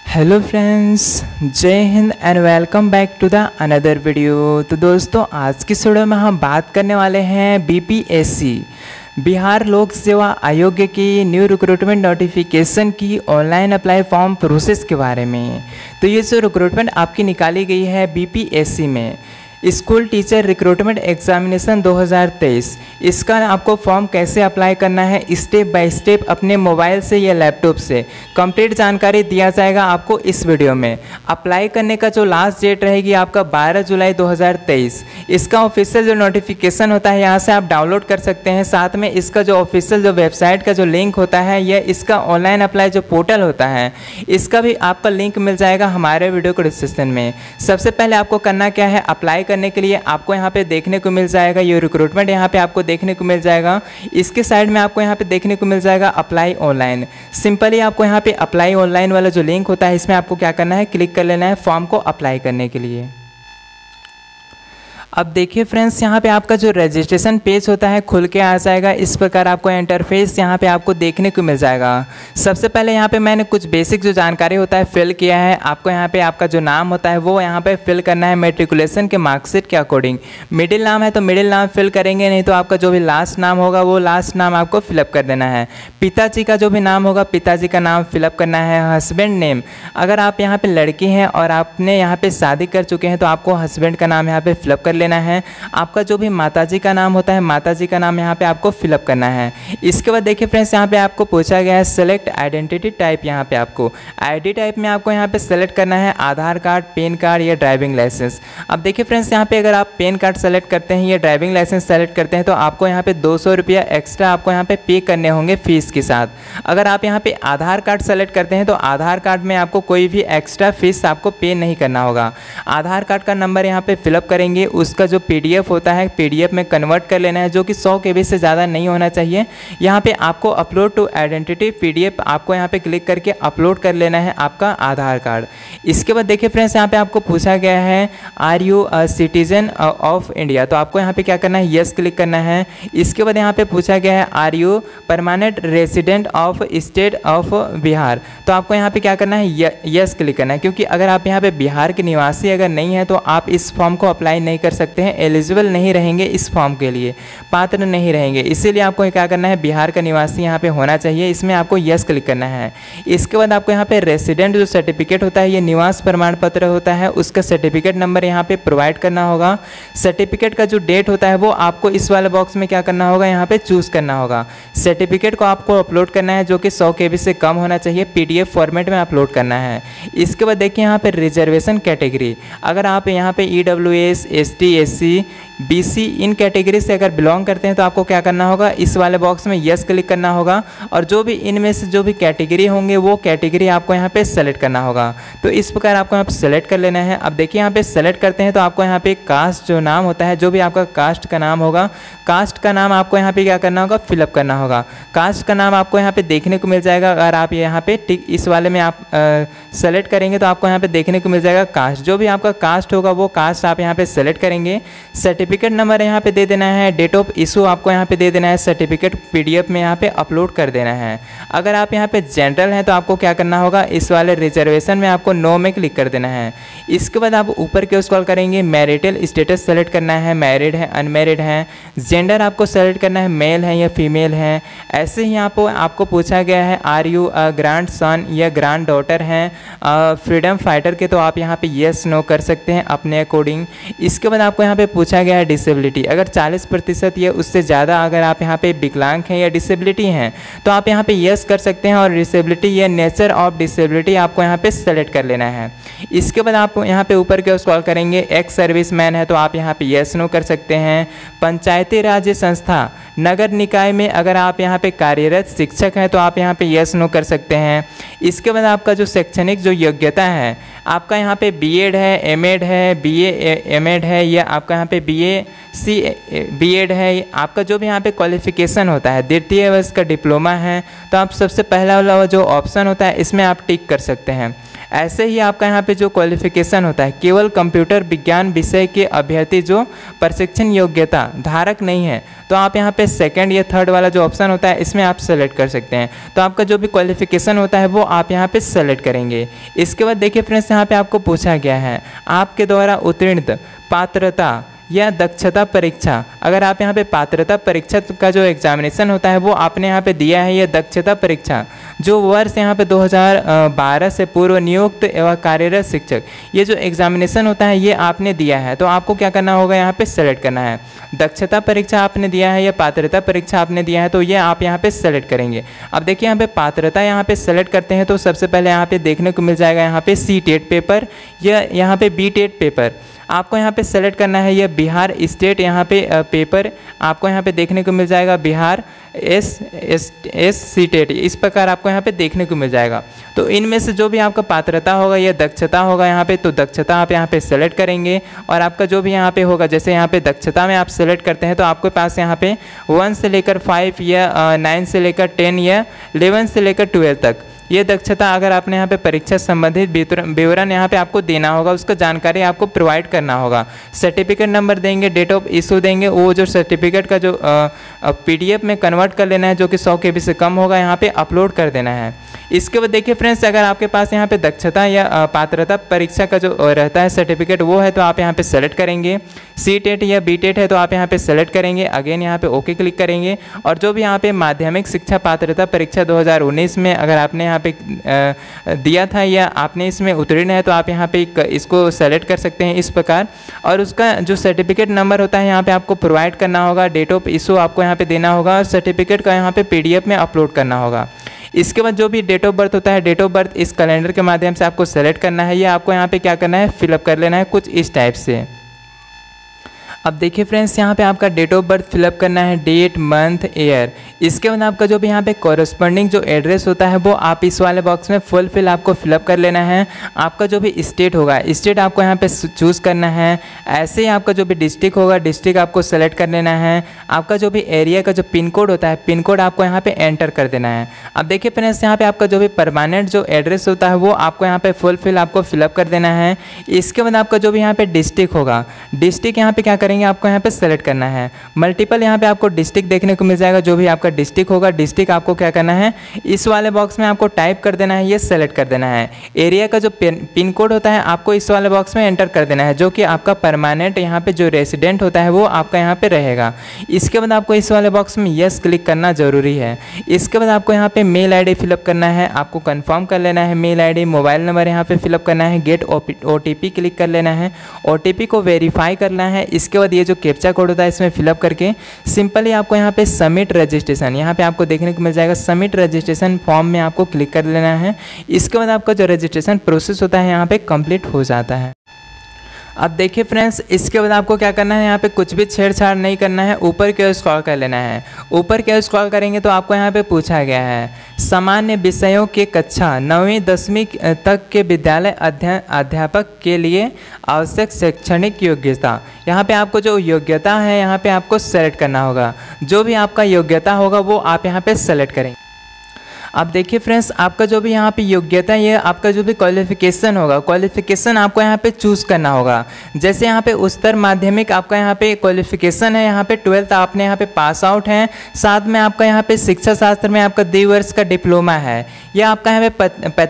Hello friends, जय हिंद and welcome back to the another video. तो दोस्तों, आज की वीडियो में हम बात करने वाले हैं बीपीएससी बिहार लोक सेवा आयोग की न्यू रिक्रूटमेंट नोटिफिकेशन की ऑनलाइन अप्लाई फॉर्म प्रोसेस के बारे में। तो ये जो रिक्रूटमेंट आपकी निकाली गई है बीपीएससी में स्कूल टीचर रिक्रूटमेंट एग्जामिनेशन 2023, इसका आपको फॉर्म कैसे अप्लाई करना है स्टेप बाय स्टेप अपने मोबाइल से या लैपटॉप से कंप्लीट जानकारी दिया जाएगा आपको इस वीडियो में। अप्लाई करने का जो लास्ट डेट रहेगी आपका 12 जुलाई 2023। इसका ऑफिशियल जो नोटिफिकेशन होता है यहाँ से आप डाउनलोड कर सकते हैं। साथ में इसका जो ऑफिशियल जो वेबसाइट का जो लिंक होता है या इसका ऑनलाइन अप्लाई जो पोर्टल होता है इसका भी आपका लिंक मिल जाएगा हमारे वीडियो को डिस्क्रिप्शन में। सबसे पहले आपको करना क्या है, अप्लाई करने के लिए आपको यहाँ पे देखने को मिल जाएगा ये रिक्रूटमेंट, यहाँ पे आपको देखने को मिल जाएगा। इसके साइड में आपको यहाँ पे देखने को मिल जाएगा अप्लाई ऑनलाइन। सिंपली आपको यहाँ पे अप्लाई ऑनलाइन वाला जो लिंक होता है इसमें आपको क्या करना है, क्लिक कर लेना है फॉर्म को अप्लाई करने के लिए। अब देखिए फ्रेंड्स, यहाँ पे आपका जो रजिस्ट्रेशन पेज होता है खुल के आ जाएगा। इस प्रकार आपको इंटरफेस यहाँ पे आपको देखने को मिल जाएगा। सबसे पहले यहाँ पे मैंने कुछ बेसिक जो जानकारी होता है फिल किया है। आपको यहाँ पे आपका जो नाम होता है वो यहाँ पे फिल करना है मेट्रिकुलेशन के मार्कशीट के अकॉर्डिंग। मिडिल नाम है तो मिडिल नाम फिल करेंगे, नहीं तो आपका जो भी लास्ट नाम होगा वो लास्ट नाम आपको फिलअप कर देना है। पिताजी का जो भी नाम होगा पिताजी का नाम फिलअप करना है। हस्बैंड नेम, अगर आप यहाँ पे लड़की हैं और आपने यहाँ पे शादी कर चुके हैं तो आपको हस्बैंड का नाम यहाँ पे फिलअप कर लेना है। आपका जो भी माताजी का नाम होता है माताजी का नाम यहाँ पे आपको फिलअप करना है। इसके बाद देखिए फ्रेंड्स, यहाँ पे आपको पूछा गया है सेलेक्ट आइडेंटिटी टाइप। यहाँ पे आपको आईडी टाइप में आपको यहाँ पे सेलेक्ट करना है आधार कार्ड, पैन कार्ड या ड्राइविंग लाइसेंस। अब देखिए फ्रेंड्स, यहाँ पे अगर आप पैन कार्ड सेलेक्ट करते हैं या ड्राइविंग लाइसेंस सेलेक्ट करते हैं तो आपको यहाँ पे 200 रुपया एक्स्ट्रा आपको यहाँ पे पे करने होंगे फीस के साथ। अगर आप यहाँ पे आधार कार्ड सेलेक्ट करते हैं तो आधार कार्ड में आपको कोई भी एक्स्ट्रा फीस आपको पे नहीं करना होगा। आधार कार्ड का नंबर यहाँ पे फिलअप करेंगे, उसका जो पीडीएफ होता है पीडीएफ में कन्वर्ट कर लेना है, जो कि 100 KB से ज़्यादा नहीं होना चाहिए। यहाँ पे आपको अपलोड टू आइडेंटिटी पीडीएफ आपको यहाँ पे क्लिक करके अपलोड कर लेना है आपका आधार कार्ड। इसके बाद देखिए फ्रेंड्स, यहाँ पे आपको पूछा गया है are you a citizen of India, तो आपको यहाँ पे क्या करना है, यस क्लिक करना है। इसके बाद यहाँ पे पूछा गया है are you permanent resident of state of Bihar, तो आपको यहाँ पे क्या करना है, यस क्लिक करना है। क्योंकि अगर आप यहाँ पे बिहार के निवासी अगर नहीं है तो आप इस फॉर्म को अप्लाई नहीं कर सकते हैं, एलिजिबल नहीं रहेंगे इस फॉर्म के लिए, पात्र नहीं रहेंगे। इसीलिए आपको क्या करना है, बिहार का निवासी यहाँ पे होना चाहिए, इसमें आपको यस क्लिक करना है। इसके बाद आपको यहाँ पे रेसिडेंट जो सर्टिफिकेट होता है ये निवास प्रमाण पत्र होता है, उसका सर्टिफिकेट नंबर यहाँ पे प्रोवाइड करना होगा। सर्टिफिकेट का जो डेट होता है वो आपको इस वाले बॉक्स में क्या करना होगा, यहाँ पे चूज़ करना होगा। सर्टिफिकेट को आपको अपलोड करना है जो कि 100 KB से कम होना चाहिए, PDF फॉर्मेट में अपलोड करना है। इसके बाद देखिए यहाँ पे रिजर्वेशन कैटेगरी, अगर आप यहाँ पे EWS, ST, SC, BC इन कैटेगरी से अगर बिलोंग करते हैं तो आपको क्या करना होगा, इस वाले बॉक्स में यस क्लिक करना होगा। और जो भी इनमें से जो भी कैटेगरी होंगे वो कैटेगरी आपको यहाँ पे सेलेक्ट करना होगा। तो इस प्रकार आपको यहाँ पे सेलेक्ट कर लेना है। अब देखिए यहाँ पे सेलेक्ट करते हैं तो आपको यहाँ पे कास्ट जो नाम होता है, जो भी आपका कास्ट का नाम होगा, कास्ट का नाम आपको यहाँ पे क्या करना होगा, फिलअप करना होगा। कास्ट का नाम आपको यहाँ पे देखने को मिल जाएगा। अगर आप यहाँ पे टिक इस वाले में आप सेलेक्ट करेंगे तो आपको यहाँ पे देखने को मिल जाएगा कास्ट, जो भी आपका कास्ट होगा वो कास्ट आप यहाँ पे सेलेक्ट करेंगे। सर्टिफिकेट नंबर यहाँ पे दे देना है, डेट ऑफ इशू आपको यहाँ पे दे देना है, सर्टिफिकेट PDF में यहाँ पे अपलोड कर देना है। अगर आप यहाँ पे जनरल हैं तो आपको क्या करना होगा, इस वाले रिजर्वेशन में आपको नो में क्लिक कर देना है। इसके बाद आप ऊपर के स्क्रॉल करेंगे, मैरिटल स्टेटस सेलेक्ट करना है, मैरिड है अनमैरिड है। जेंडर आपको सेलेक्ट करना है, मेल है या फीमेल है। ऐसे ही आपको पूछा गया है are you a grandson या ग्रैंड डॉटर हैं फ्रीडम फाइटर के, तो आप यहाँ पे येस नो कर सकते हैं अपने अकॉर्डिंग। इसके बाद आपको यहाँ पे पूछा गया है डिसेबिलिटी, अगर 40% या उससे ज़्यादा अगर आप यहाँ पे विकलांग हैं या डिसेबिलिटी हैं तो आप यहाँ पे यस कर सकते हैं। और डिसेबिलिटी या नेचर ऑफ डिसेबिलिटी आपको यहाँ पे सेलेक्ट कर लेना है। इसके बाद आप यहाँ पे ऊपर के स्क्रॉल करेंगे, एक्स सर्विसमैन है तो आप यहाँ पे यस नो कर सकते हैं। पंचायती राज्य संस्था नगर निकाय में अगर आप यहाँ पे कार्यरत शिक्षक हैं तो आप यहाँ पे यस नो कर सकते हैं। इसके बाद आपका जो शैक्षणिक जो योग्यता है, आपका यहाँ पे BEd है, MEd है, BA MEd है, या आपका यहाँ पे BSc BEd है। आपका जो भी यहाँ पे क्वालिफिकेशन होता है, द्वितीय वर्ष का डिप्लोमा है, तो आप सबसे पहला वाला जो ऑप्शन होता है इसमें आप टिक कर सकते हैं। ऐसे ही आपका यहाँ पे जो क्वालिफिकेशन होता है, केवल कंप्यूटर विज्ञान विषय के अभ्यर्थी जो प्रशिक्षण योग्यता धारक नहीं है, तो आप यहाँ पे सेकंड या थर्ड वाला जो ऑप्शन होता है इसमें आप सेलेक्ट कर सकते हैं। तो आपका जो भी क्वालिफिकेशन होता है वो आप यहाँ पे सेलेक्ट करेंगे। इसके बाद देखिए फ्रेंड्स, यहाँ पे आपको पूछा गया है आपके द्वारा उत्तीर्ण पात्रता या दक्षता परीक्षा। अगर आप यहाँ पे पात्रता परीक्षा का जो एग्जामिनेशन होता है वो आपने यहाँ पे दिया है, या दक्षता परीक्षा जो वर्ष यहाँ पे 2012 से पूर्व नियुक्त एवं कार्यरत शिक्षक, ये जो एग्जामिनेशन होता है ये आपने दिया है, तो आपको क्या करना होगा, यहाँ पे सेलेक्ट करना है। दक्षता परीक्षा आपने दिया है या पात्रता परीक्षा आपने दिया है, तो ये आप यहाँ पे सेलेक्ट करेंगे। अब देखिए यहाँ पे पात्रता यहाँ पे सेलेक्ट करते हैं तो सबसे पहले यहाँ पे देखने को मिल जाएगा यहाँ पे सी-टेट पेपर या यहाँ पे बी-टेट पेपर आपको यहाँ पे सेलेक्ट करना है, या बिहार स्टेट यहाँ पे पेपर आपको यहाँ पे देखने को मिल जाएगा, बिहार सी-टेट, इस प्रकार आपको यहाँ पे देखने को मिल जाएगा। तो इनमें से जो भी आपका पात्रता होगा या दक्षता होगा यहाँ पे, तो दक्षता आप यहाँ पे सेलेक्ट करेंगे। और आपका जो भी यहाँ पे होगा, जैसे यहाँ पे दक्षता में आप सेलेक्ट करते हैं तो आपके पास यहाँ पे 1 से लेकर 5 या 9 से लेकर 10 या 11 से लेकर 12 तक ये दक्षता अगर आपने यहाँ पे परीक्षा संबंधित विवरण यहाँ पे आपको देना होगा, उसका जानकारी आपको प्रोवाइड करना होगा। सर्टिफिकेट नंबर देंगे, डेट ऑफ इशू देंगे, वो जो सर्टिफिकेट का जो PDF में कन्वर्ट कर लेना है जो कि 100 KB से कम होगा, यहाँ पे अपलोड कर देना है। इसके बाद देखिए फ्रेंड्स, अगर आपके पास यहाँ पे दक्षता या पात्रता परीक्षा का जो रहता है सर्टिफिकेट वो है, तो आप यहाँ पे सेलेक्ट करेंगे। सी-टेट या बी-टेट है तो आप यहाँ पे सेलेक्ट करेंगे, अगेन यहाँ पे ओके क्लिक करेंगे। और जो भी यहाँ पे माध्यमिक शिक्षा पात्रता परीक्षा 2019 में अगर आपने यहाँ पे दिया था या आपने इसमें उत्तीर्ण है, तो आप यहाँ पे इसको सेलेक्ट कर सकते हैं इस प्रकार। और उसका जो सर्टिफिकेट नंबर होता है यहाँ पे आपको प्रोवाइड करना होगा, डेट ऑफ इशू आपको यहाँ पे देना होगा और सर्टिफिकेट का यहाँ पे PDF में अपलोड करना होगा। इसके बाद जो भी डेट ऑफ बर्थ होता है, डेट ऑफ बर्थ इस कैलेंडर के माध्यम से आपको सेलेक्ट करना है, या आपको यहाँ पे क्या करना है, फिलअप कर लेना है कुछ इस टाइप से। अब देखिए फ्रेंड्स, यहाँ पे आपका डेट ऑफ बर्थ फिलअप करना है, डेट, मंथ, ईयर। इसके बाद आपका जो भी यहाँ पे कॉरस्पॉन्डिंग जो एड्रेस होता है वो आप इस वाले बॉक्स में फुल आपको फिलअप कर लेना है। आपका जो भी स्टेट होगा, स्टेट आपको यहाँ पे चूज़ करना है। ऐसे ही आपका जो भी डिस्ट्रिक्ट होगा, डिस्ट्रिक्ट आपको सेलेक्ट कर लेना है। आपका जो भी एरिया का जो पिन कोड होता है, पिन कोड आपको यहाँ पे एंटर कर देना है। अब देखिए फ्रेंड्स, यहाँ पे आपका जो भी परमानेंट जो एड्रेस होता है वो आपको यहाँ पे फुल आपको फिलअप कर देना है। इसके बाद आपका जो भी यहाँ पे डिस्ट्रिक्ट होगा, डिस्ट्रिक्ट यहाँ पे क्या करेंगे, आपको यहाँ पे सेलेक्ट करना है। मल्टीपल यहाँ पे आपको डिस्ट्रिक्ट देखने को मिल जाएगा। जो भी आपका डिस्ट्रिक्ट होगा, डिस्ट्रिक्ट आपको क्या करना है, इस वाले बॉक्स में आपको टाइप कर देना है, ये सेलेक्ट कर देना है। एरिया का जो पिन कोड होता है आपको इस वाले बॉक्स में एंटर कर देना है, जो कि आपका परमानेंट यहाँ पे जो रेसिडेंट होता है वो आपका यहाँ पे रहेगा। इसके बाद आपको इस वाले बॉक्स में यस क्लिक करना जरूरी है। इसके बाद आपको यहाँ पे मेल ID फिलअप करना है, आपको कंफर्म कर लेना है मेल ID, मोबाइल नंबर यहाँ पे फिलअप करना है, गेट OTP क्लिक कर लेना है, OTP को वेरीफाई करना है। इसके बाद ये जो कैप्चा कोड होता है इसमें फिलअप करके सिंपली आपको यहाँ पे सबमिट रजिस्ट्रेशन, यहाँ पे आपको देखने को मिल जाएगा सबमिट रजिस्ट्रेशन फॉर्म में आपको क्लिक कर लेना है। इसके बाद आपका जो रजिस्ट्रेशन प्रोसेस होता है यहाँ पे कंप्लीट हो जाता है। अब देखिए फ्रेंड्स, इसके बाद आपको क्या करना है, यहाँ पे कुछ भी छेड़छाड़ नहीं करना है, ऊपर की ओर स्क्रॉल कर लेना है। ऊपर की ओर स्क्रॉल करेंगे तो आपको यहाँ पे पूछा गया है सामान्य विषयों के कक्षा 9वीं 10वीं तक के विद्यालय अध्यापक के लिए आवश्यक शैक्षणिक योग्यता। यहाँ पे आपको जो योग्यता है यहाँ पे आपको सेलेक्ट करना होगा। जो भी आपका योग्यता होगा वो आप यहाँ पे सेलेक्ट करेंगे। अब देखिए फ्रेंड्स, आपका जो भी यहाँ पे योग्यता है, ये आपका जो भी क्वालिफिकेशन होगा, क्वालिफिकेशन आपको यहाँ पे चूज़ करना होगा। जैसे यहाँ पे उच्चतर माध्यमिक आपका यहाँ पे क्वालिफिकेशन है, यहाँ पे 12th आपने यहाँ पे पास आउट हैं, साथ में आपका यहाँ पे शिक्षा शास्त्र में आपका 2 वर्ष का डिप्लोमा है, यह आपका यहाँ पे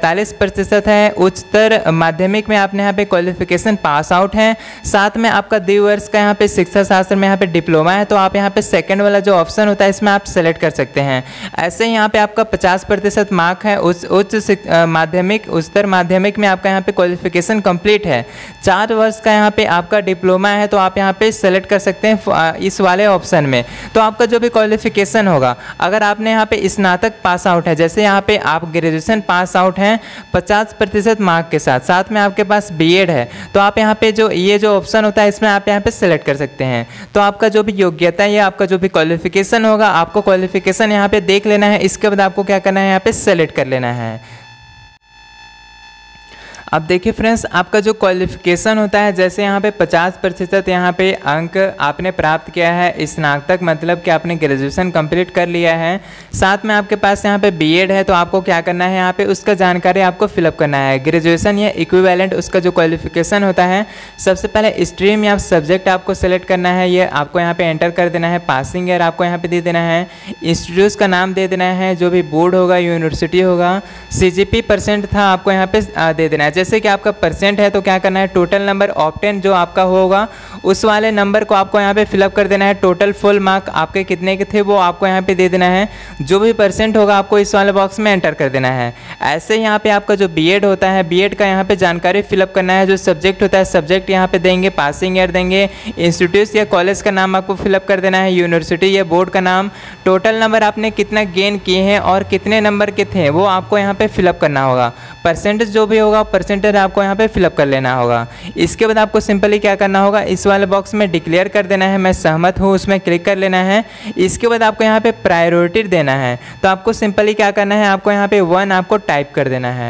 45% है। उच्चतर माध्यमिक में आपने यहाँ पे क्वालिफिकेशन पास आउट है, साथ में आपका 2 वर्ष का यहाँ पे शिक्षा शास्त्र में यहाँ पे डिप्लोमा है, तो आप यहाँ पे सेकेंड वाला जो ऑप्शन होता है इसमें आप सेलेक्ट कर सकते हैं। ऐसे ही यहाँ पे आपका 50% मार्क है। उच्च माध्यमिक, उच्चतर माध्यमिक में आपका यहाँ पे क्वालिफिकेशन कंप्लीट है, 4 वर्ष का यहाँ पे आपका डिप्लोमा है, तो आप यहाँ पे सेलेक्ट कर सकते हैं इस वाले ऑप्शन में। तो आपका जो भी क्वालिफिकेशन होगा, अगर आपने यहाँ पे स्नातक पास आउट है, जैसे यहाँ पे आप ग्रेजुएशन पास आउट हैं 50% मार्क के साथ, साथ में आपके पास B.Ed है, तो आप यहाँ पे जो ये जो ऑप्शन होता है इसमें आप यहाँ पे सेलेक्ट कर सकते हैं। तो आपका जो भी योग्यता है या आपका जो भी क्वालिफिकेशन होगा, आपको क्वालिफिकेशन यहाँ पे देख लेना है। इसके बाद आपको क्या करना है, यहाँ पे सेलेक्ट कर लेना है। अब देखिए फ्रेंड्स, आपका जो क्वालिफिकेशन होता है, जैसे यहाँ पे 50% यहाँ पे अंक आपने प्राप्त किया है स्नातक, मतलब कि आपने ग्रेजुएशन कंप्लीट कर लिया है, साथ में आपके पास यहाँ पे बीएड है, तो आपको क्या करना है, यहाँ पे उसका जानकारी आपको फिलअप करना है। ग्रेजुएशन या इक्विवेलेंट उसका जो क्वालिफिकेशन होता है, सबसे पहले स्ट्रीम या सब्जेक्ट आपको सेलेक्ट करना है, ये आपको यहाँ पे एंटर कर देना है। पासिंग ईयर आपको यहाँ पे दे देना है, इंस्टीट्यूट का नाम दे देना है, जो भी बोर्ड होगा, यूनिवर्सिटी होगा, सीजीपी % था आपको यहाँ पे दे देना है। जैसे कि आपका % है तो क्या करना है, टोटल नंबर ऑप्टेन जो आपका होगा उस वाले नंबर को आपको यहाँ पे फिलअप कर देना है। टोटल फुल मार्क आपके कितने के थे वो आपको यहाँ पे दे देना है, जो भी % होगा आपको इस वाले बॉक्स में एंटर कर देना है। ऐसे यहाँ पे आपका जो बीएड होता है, बीएड का यहाँ पे जानकारी फिलअप करना है। जो सब्जेक्ट होता है सब्जेक्ट यहाँ पे देंगे, पासिंग ईयर देंगे, इंस्टीट्यूट या कॉलेज का नाम आपको फिलअप कर देना है, यूनिवर्सिटी या बोर्ड का नाम, टोटल नंबर आपने कितना गेन किए हैं और कितने नंबर के थे वो आपको यहाँ पे फिलअप करना होगा। परसेंटेज जो भी होगा परसेंटेज आपको यहाँ पे फिलअप कर लेना होगा। इसके बाद आपको सिंपली क्या करना होगा, इस वाले बॉक्स में डिक्लेयर कर देना है मैं सहमत हूँ, उसमें क्लिक कर लेना है। इसके बाद आपको यहाँ पे प्रायोरिटी देना है, तो आपको सिंपली क्या करना है, आपको यहाँ पे 1 आपको टाइप कर देना है।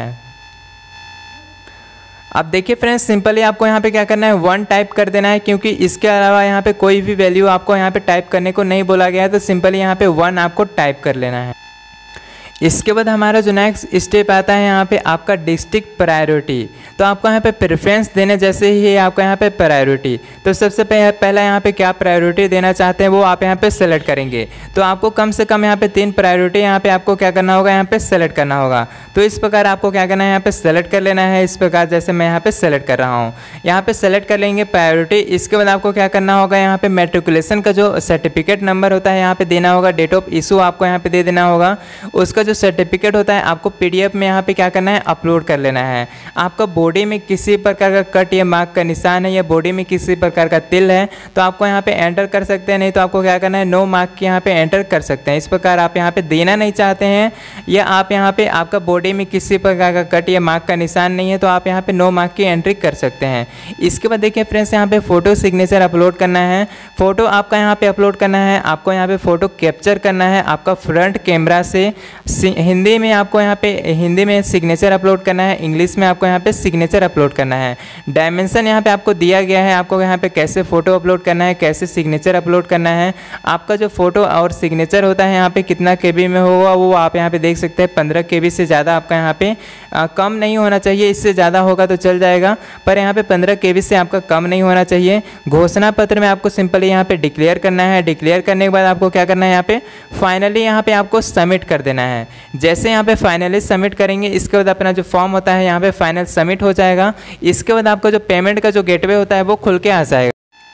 अब देखिए फ्रेंड्स, सिंपली आपको यहाँ पे क्या करना है, 1 टाइप कर देना है, क्योंकि इसके अलावा यहाँ पे कोई भी वैल्यू आपको यहाँ पे टाइप करने को नहीं बोला गया है, तो सिंपली यहाँ पे 1 आपको टाइप कर लेना है। इसके बाद हमारा जो नेक्स्ट स्टेप आता है यहाँ पे आपका डिस्ट्रिक्ट प्रायोरिटी, तो आपको यहाँ पे प्रेफरेंस देने, जैसे ही आपका यहाँ पे प्रायोरिटी, तो सबसे पहला यहाँ पे क्या प्रायोरिटी देना चाहते हैं वो आप यहाँ पे सेलेक्ट करेंगे। तो आपको कम से कम यहाँ पे 3 प्रायोरिटी यहाँ पे आपको क्या करना होगा, यहाँ पे सेलेक्ट करना होगा। तो इस प्रकार आपको क्या करना है, यहाँ पे सेलेक्ट कर लेना है, इस प्रकार जैसे मैं यहाँ पे सेलेक्ट कर रहा हूँ। यहाँ पे सेलेक्ट कर लेंगे प्रायोरिटी। इसके बाद आपको क्या करना होगा, यहाँ पे मेट्रिकुलेशन का जो सर्टिफिकेट नंबर होता है यहाँ पे देना होगा, डेट ऑफ इशू आपको यहाँ पे दे देना होगा। उसका जो सर्टिफिकेट होता है आपको पीडीएफ में यहाँ पे क्या करना है, अपलोड कर लेना है। आपका बॉडी में किसी प्रकार का कट या मार्क का निशान है या बॉडी में किसी प्रकार का तिल है तो आपको यहाँ पे एंटर कर सकते हैं, नहीं तो आपको क्या करना है, नो मार्क के यहाँ पे एंटर कर सकते हैं। इस प्रकार आप यहाँ पे देना नहीं चाहते हैं या आप यहाँ पे आपका बॉडी में किसी प्रकार का कट या मार्क का निशान नहीं है तो आप यहाँ पे नो मार्क की एंट्री कर सकते हैं। इसके बाद देखिए फ्रेंड्स, यहाँ पे फोटो सिग्नेचर अपलोड करना है। फोटो आपका यहाँ पे अपलोड करना है, आपको यहाँ पे फोटो कैप्चर करना है आपका फ्रंट कैमरा से। हिंदी में आपको यहाँ पे हिंदी में सिग्नेचर अपलोड करना है, इंग्लिश में आपको यहाँ पे सिग्नेचर अपलोड करना है। डायमेंशन यहाँ पे आपको दिया गया है, आपको यहाँ पे कैसे फोटो अपलोड करना है, कैसे सिग्नेचर अपलोड करना है। आपका जो फोटो और सिग्नेचर होता है यहाँ पे कितना केबी में होगा वो आप यहाँ पे देख सकते हैं। 15 केबी से ज़्यादा आपका यहाँ पे कम नहीं होना चाहिए, इससे ज़्यादा होगा तो चल जाएगा, पर यहाँ पे 15 केबी से आपका कम नहीं होना चाहिए। घोषणा पत्र में आपको सिंपली यहाँ पे डिक्लेयर करना है। डिक्लेयर करने के बाद आपको क्या करना है, यहाँ पे फाइनली यहाँ पे आपको सबमिट कर देना है। जैसे यहाँ पे फाइनली सबमिट करेंगे इसके बाद अपना जो फॉर्म होता है यहाँ पे फाइनल सबमिट हो जाएगा। इसके बाद आपका जो पेमेंट का जो गेटवे होता है वो खुल के आ जाएगा।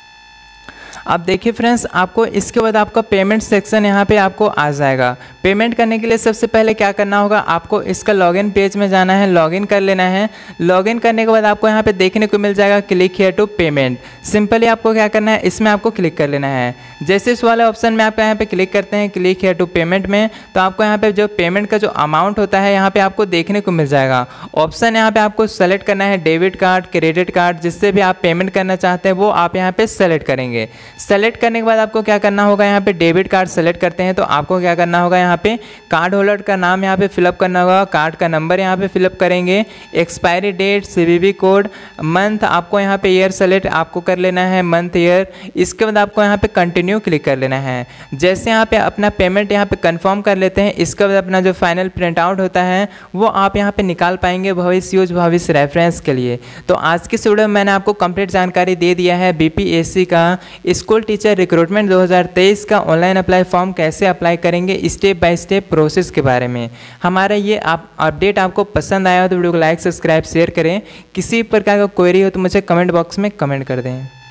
अब देखिए फ्रेंड्स, आपको इसके बाद आपका पेमेंट सेक्शन यहाँ पे आपको आ जाएगा। पेमेंट करने के लिए सबसे पहले क्या करना होगा, आपको इसका लॉगिन पेज में जाना है, लॉगिन कर लेना है। लॉगिन करने के बाद आपको यहाँ पे देखने को मिल जाएगा click here to payment. Simply आपको क्या करना है, इसमें आपको क्लिक कर लेना है। जैसे इस वाले ऑप्शन में आप यहाँ पे क्लिक करते हैं क्लिक हियर टू पेमेंट में, तो आपको यहाँ पे जो पेमेंट का जो अमाउंट होता है यहाँ पे आपको देखने को मिल जाएगा। ऑप्शन यहाँ पे आपको सेलेक्ट करना है डेबिट कार्ड, क्रेडिट कार्ड, जिससे भी आप पेमेंट करना चाहते हैं वो आप यहाँ पे सेलेक्ट करेंगे। सेलेक्ट करने के बाद आपको क्या करना होगा, यहाँ पे डेबिट कार्ड सेलेक्ट करते हैं तो आपको क्या करना होगा, यहाँ पे कार्ड होल्डर का नाम यहाँ पे फिलअप करना होगा, कार्ड का नंबर यहाँ पे फिलअप करेंगे, expiry date, CVV code, month आपको यहाँ पे ईयर सेलेक्ट आपको कर लेना है, मंथ ईयर। इसके बाद आपको यहाँ पे कंटिन्यू क्लिक कर लेना है। जैसे यहाँ पे अपना पेमेंट यहाँ पे कंफर्म कर लेते हैं, इसके बाद अपना जो फाइनल प्रिंट आउट होता है वो आप यहाँ पे निकाल पाएंगे भविष्य यूज भविष्य रेफरेंस के लिए। तो आज की वीडियो में मैंने आपको कंप्लीट जानकारी दे दिया है बीपीएससी का स्कूल टीचर रिक्रूटमेंट 2023 का ऑनलाइन अप्लाई फॉर्म कैसे अप्लाई करेंगे स्टेप बाय स्टेप प्रोसेस के बारे में। हमारा ये अपडेट आपको पसंद आया हो तो वीडियो को लाइक सब्सक्राइब शेयर करें। किसी प्रकार का क्वेरी हो तो मुझे कमेंट बॉक्स में कमेंट कर दें।